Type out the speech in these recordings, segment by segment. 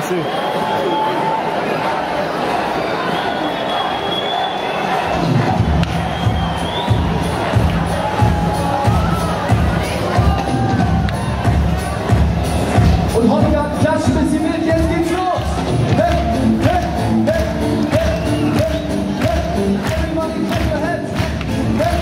Und Holger, klatschen bis ihr mit, jetzt geht's los! Hey, hey, hey, hey, hey, hey, everybody clap your hands! Hey.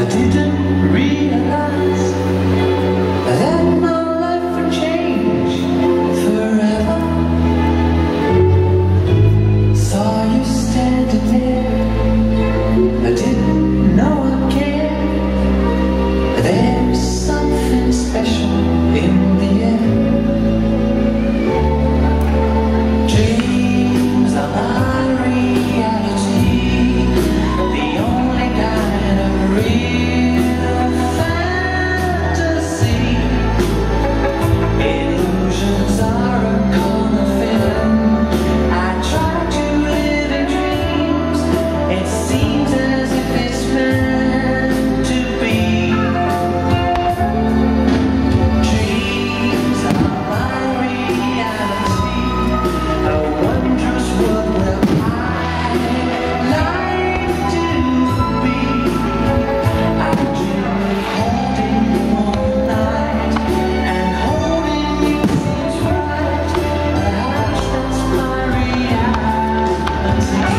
I didn't realize that my life would change forever. Saw you standing there, I didn't know I cared. There's something special in the air. Dreams are my reality, the only kind of real fantasy. Illusions are a common feeling. I try to live in dreams. It seems as if it's meant to be. Dreams are my reality, a wondrous world where I like to be. I dream of holding you all night, and holding you seems right. Perhaps that's my reality.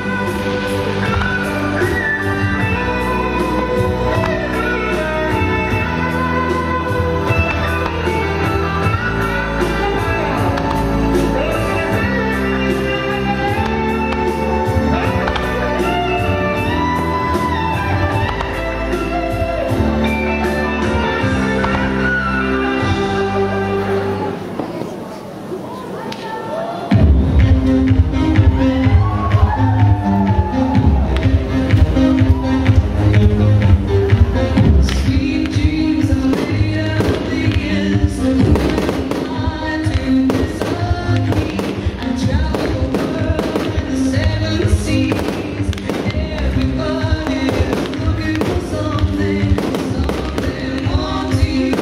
Sweet dreams are made of things. I do disagree. I travel the world in the 7 seas. Everybody is looking for something more to use.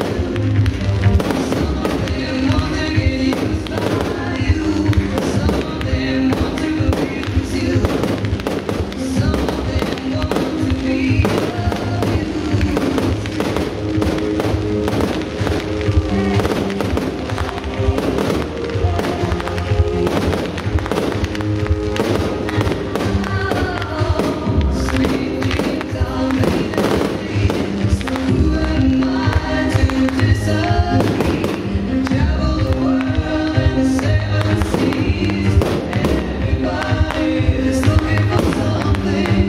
Some of them want to get used by you. Some of them want to abuse you. Some of them want to be sweet dreams are made of things. Who am I to disagree? Travel the world in the 7 seas. Everybody is looking for something.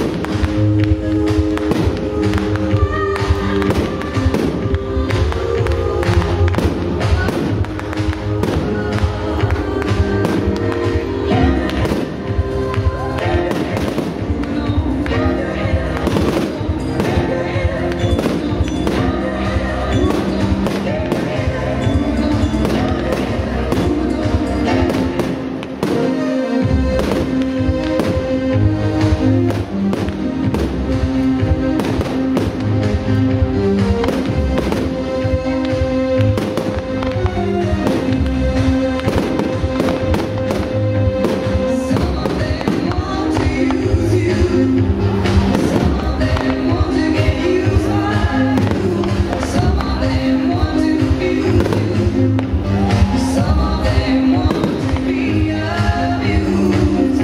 Some of them want to use you. Some of them want to get used by you. Some of them want to abuse you. Some of them want to be abused.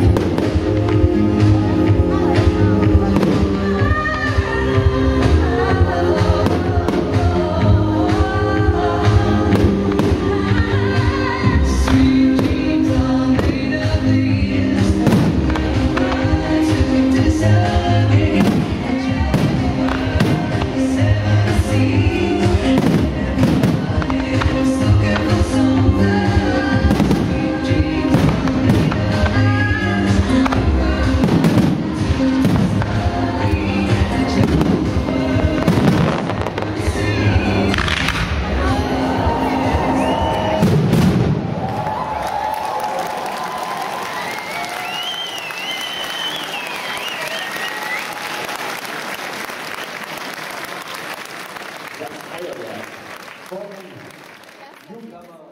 Sweet dreams are made of these. I to disagree. I travel the world in 7 seas. Everybody is looking for something. Sweet dreams are made of these. I travel the world in 7 seas. Das Feuerwerk von Newcomer